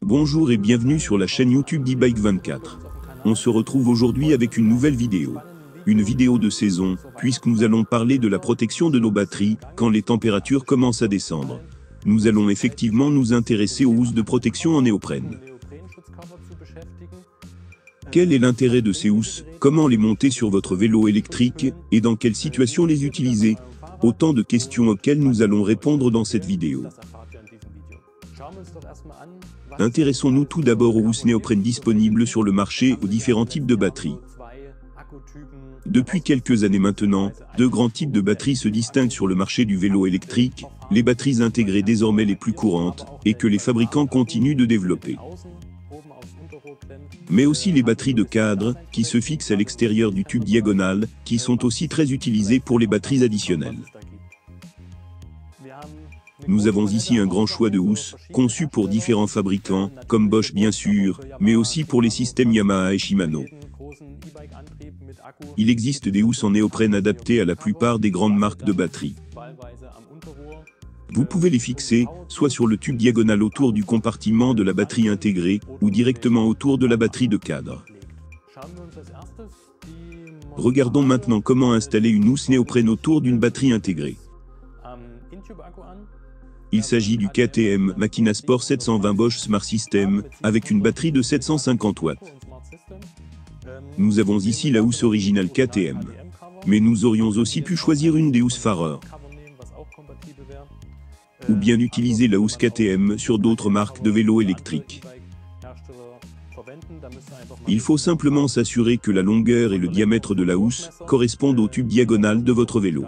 Bonjour et bienvenue sur la chaîne YouTube d'e-Bike24. On se retrouve aujourd'hui avec une nouvelle vidéo. Une vidéo de saison, puisque nous allons parler de la protection de nos batteries quand les températures commencent à descendre. Nous allons effectivement nous intéresser aux housses de protection en néoprène. Quel est l'intérêt de ces housses? Comment les monter sur votre vélo électrique et dans quelle situation les utiliser? Autant de questions auxquelles nous allons répondre dans cette vidéo. Intéressons-nous tout d'abord aux housses néoprène disponibles sur le marché aux différents types de batteries. Depuis quelques années maintenant, deux grands types de batteries se distinguent sur le marché du vélo électrique, les batteries intégrées désormais les plus courantes, et que les fabricants continuent de développer. Mais aussi les batteries de cadre, qui se fixent à l'extérieur du tube diagonal, qui sont aussi très utilisées pour les batteries additionnelles. Nous avons ici un grand choix de housses, conçues pour différents fabricants, comme Bosch bien sûr, mais aussi pour les systèmes Yamaha et Shimano. Il existe des housses en néoprène adaptées à la plupart des grandes marques de batteries. Vous pouvez les fixer, soit sur le tube diagonal autour du compartiment de la batterie intégrée, ou directement autour de la batterie de cadre. Regardons maintenant comment installer une housse néoprène autour d'une batterie intégrée. Il s'agit du KTM Makina Sport 720 Bosch Smart System, avec une batterie de 750 watts. Nous avons ici la housse originale KTM. Mais nous aurions aussi pu choisir une des housses Farer. Ou bien utiliser la housse KTM sur d'autres marques de vélos électriques. Il faut simplement s'assurer que la longueur et le diamètre de la housse correspondent au tube diagonal de votre vélo.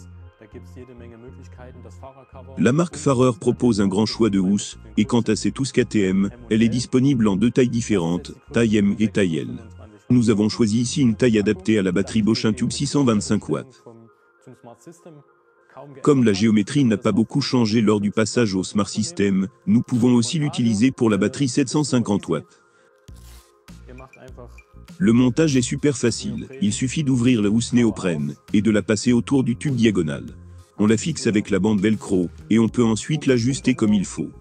La marque Farer propose un grand choix de housses, et quant à cette housse KTM, elle est disponible en deux tailles différentes, taille M et taille L. Nous avons choisi ici une taille adaptée à la batterie Bosch Intube 625 watts. Comme la géométrie n'a pas beaucoup changé lors du passage au Smart System, nous pouvons aussi l'utiliser pour la batterie 750 watts. Le montage est super facile, il suffit d'ouvrir la housse néoprène, et de la passer autour du tube diagonal. On la fixe avec la bande velcro, et on peut ensuite l'ajuster comme il faut.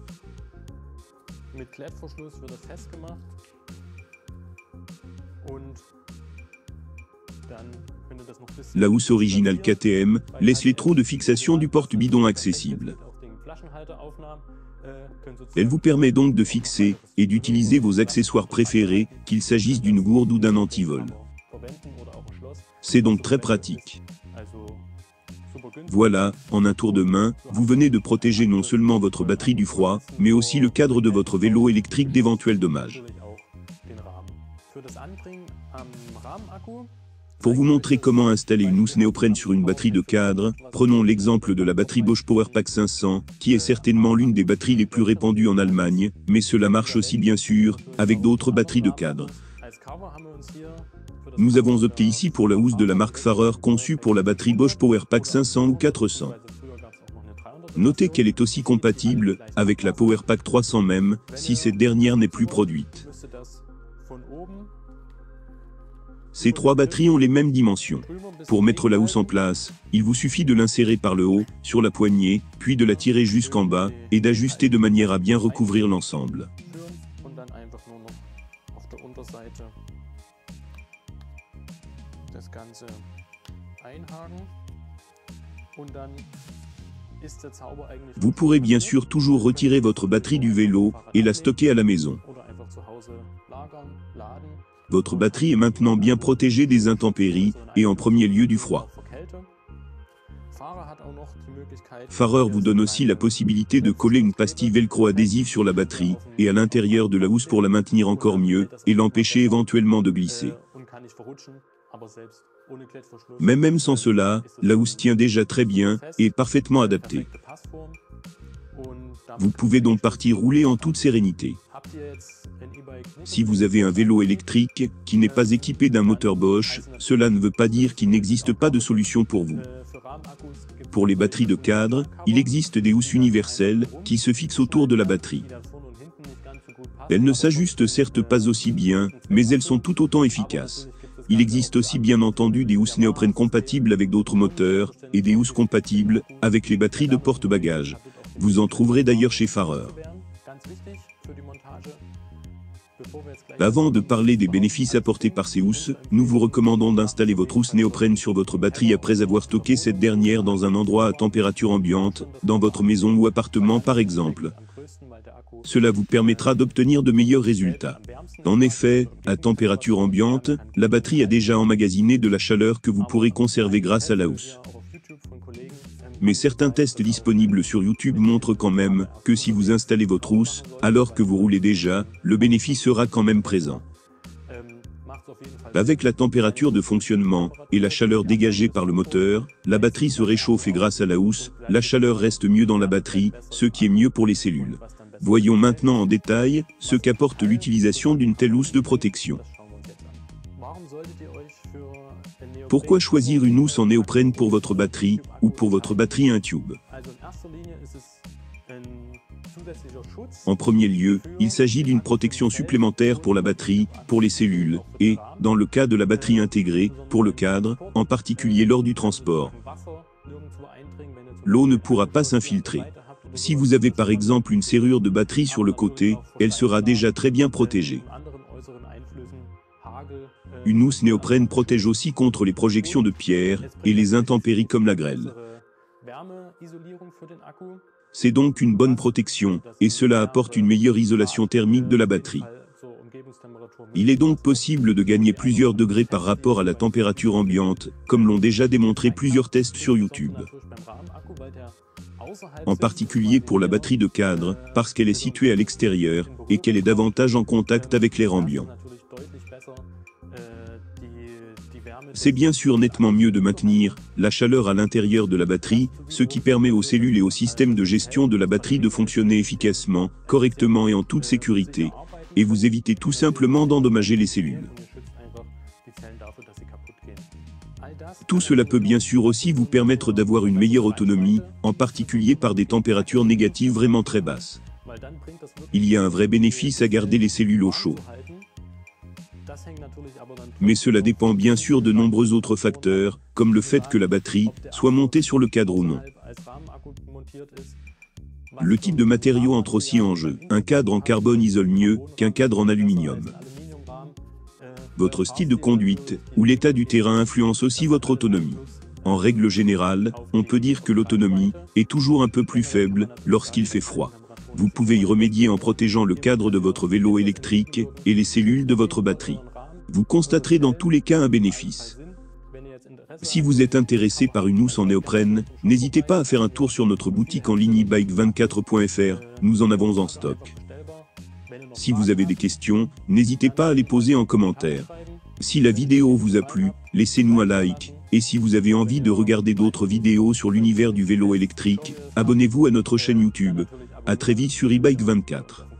La housse originale KTM laisse les trous de fixation du porte-bidon accessibles. Elle vous permet donc de fixer et d'utiliser vos accessoires préférés, qu'il s'agisse d'une gourde ou d'un antivol. C'est donc très pratique. Voilà, en un tour de main, vous venez de protéger non seulement votre batterie du froid, mais aussi le cadre de votre vélo électrique d'éventuels dommages. Pour vous montrer comment installer une housse néoprène sur une batterie de cadre, prenons l'exemple de la batterie Bosch Powerpack 500, qui est certainement l'une des batteries les plus répandues en Allemagne, mais cela marche aussi bien sûr, avec d'autres batteries de cadre. Nous avons opté ici pour la housse de la marque Farer conçue pour la batterie Bosch Powerpack 500 ou 400. Notez qu'elle est aussi compatible avec la Powerpack 300 même, si cette dernière n'est plus produite. Ces trois batteries ont les mêmes dimensions. Pour mettre la housse en place, il vous suffit de l'insérer par le haut, sur la poignée, puis de la tirer jusqu'en bas, et d'ajuster de manière à bien recouvrir l'ensemble. Vous pourrez bien sûr toujours retirer votre batterie du vélo et la stocker à la maison. Votre batterie est maintenant bien protégée des intempéries et en premier lieu du froid. Farer vous donne aussi la possibilité de coller une pastille velcro adhésive sur la batterie et à l'intérieur de la housse pour la maintenir encore mieux et l'empêcher éventuellement de glisser. Mais même sans cela, la housse tient déjà très bien et est parfaitement adaptée. Vous pouvez donc partir rouler en toute sérénité. Si vous avez un vélo électrique qui n'est pas équipé d'un moteur Bosch, cela ne veut pas dire qu'il n'existe pas de solution pour vous. Pour les batteries de cadre, il existe des housses universelles qui se fixent autour de la batterie. Elles ne s'ajustent certes pas aussi bien, mais elles sont tout autant efficaces. Il existe aussi bien entendu des housses néoprène compatibles avec d'autres moteurs, et des housses compatibles avec les batteries de porte-bagages. Vous en trouverez d'ailleurs chez Farer. Avant de parler des bénéfices apportés par ces housses, nous vous recommandons d'installer votre housse néoprène sur votre batterie après avoir stocké cette dernière dans un endroit à température ambiante, dans votre maison ou appartement par exemple. Cela vous permettra d'obtenir de meilleurs résultats. En effet, à température ambiante, la batterie a déjà emmagasiné de la chaleur que vous pourrez conserver grâce à la housse. Mais certains tests disponibles sur YouTube montrent quand même que si vous installez votre housse, alors que vous roulez déjà, le bénéfice sera quand même présent. Avec la température de fonctionnement et la chaleur dégagée par le moteur, la batterie se réchauffe et grâce à la housse, la chaleur reste mieux dans la batterie, ce qui est mieux pour les cellules. Voyons maintenant en détail ce qu'apporte l'utilisation d'une telle housse de protection. Pourquoi choisir une housse en néoprène pour votre batterie ou pour votre batterie à un tube? En premier lieu, il s'agit d'une protection supplémentaire pour la batterie, pour les cellules, et, dans le cas de la batterie intégrée, pour le cadre, en particulier lors du transport. L'eau ne pourra pas s'infiltrer. Si vous avez par exemple une serrure de batterie sur le côté, elle sera déjà très bien protégée. Une housse néoprène protège aussi contre les projections de pierres et les intempéries comme la grêle. C'est donc une bonne protection, et cela apporte une meilleure isolation thermique de la batterie. Il est donc possible de gagner plusieurs degrés par rapport à la température ambiante, comme l'ont déjà démontré plusieurs tests sur YouTube. En particulier pour la batterie de cadre, parce qu'elle est située à l'extérieur, et qu'elle est davantage en contact avec l'air ambiant. C'est bien sûr nettement mieux de maintenir la chaleur à l'intérieur de la batterie, ce qui permet aux cellules et au système de gestion de la batterie de fonctionner efficacement, correctement et en toute sécurité, et vous évitez tout simplement d'endommager les cellules. Tout cela peut bien sûr aussi vous permettre d'avoir une meilleure autonomie, en particulier par des températures négatives vraiment très basses. Il y a un vrai bénéfice à garder les cellules au chaud. Mais cela dépend bien sûr de nombreux autres facteurs, comme le fait que la batterie soit montée sur le cadre ou non. Le type de matériau entre aussi en jeu. Un cadre en carbone isole mieux qu'un cadre en aluminium. Votre style de conduite ou l'état du terrain influence aussi votre autonomie. En règle générale, on peut dire que l'autonomie est toujours un peu plus faible lorsqu'il fait froid. Vous pouvez y remédier en protégeant le cadre de votre vélo électrique et les cellules de votre batterie. Vous constaterez dans tous les cas un bénéfice. Si vous êtes intéressé par une housse en néoprène, n'hésitez pas à faire un tour sur notre boutique en ligne ebike24.fr, nous en avons en stock. Si vous avez des questions, n'hésitez pas à les poser en commentaire. Si la vidéo vous a plu, laissez-nous un like, et si vous avez envie de regarder d'autres vidéos sur l'univers du vélo électrique, abonnez-vous à notre chaîne YouTube. À très vite sur ebike24.